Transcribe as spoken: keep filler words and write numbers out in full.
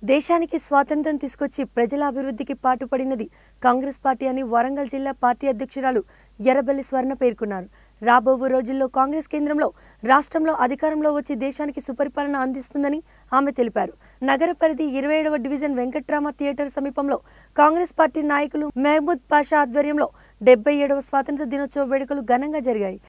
దేశానికి స్వాతంత్ర్యం తీసుకొచ్చి ప్రజల అభివృద్ధికి పాటుపడినది కాంగ్రెస్ పార్టీ అని వరంగల్ జిల్లా పార్టీ అధ్యక్షురాలు ఎర్రబెల్లి స్వర్ణ పేర్కొన్నారు. రాబోవు రోజుల్లో కాంగ్రెస్ కేంద్రంలో రాష్ట్రంలో అధికారంలో వచ్చి దేశానికి సుపరిపాలన అందిస్తుందని ఆమె తెలిపారు. నగర పరిధి ఇరవై ఏడవ డివిజన్ వెంకట్రామ థియేటర్ సమీపంలో కాంగ్రెస్ పార్టీ నాయకులు మహమూద్ పాషా ఆధ్వర్యంలో డెబ్బై ఏడవ స్వాతంత్ర దినోత్సవ వేడుకలు ఘనంగా జరిగాయి.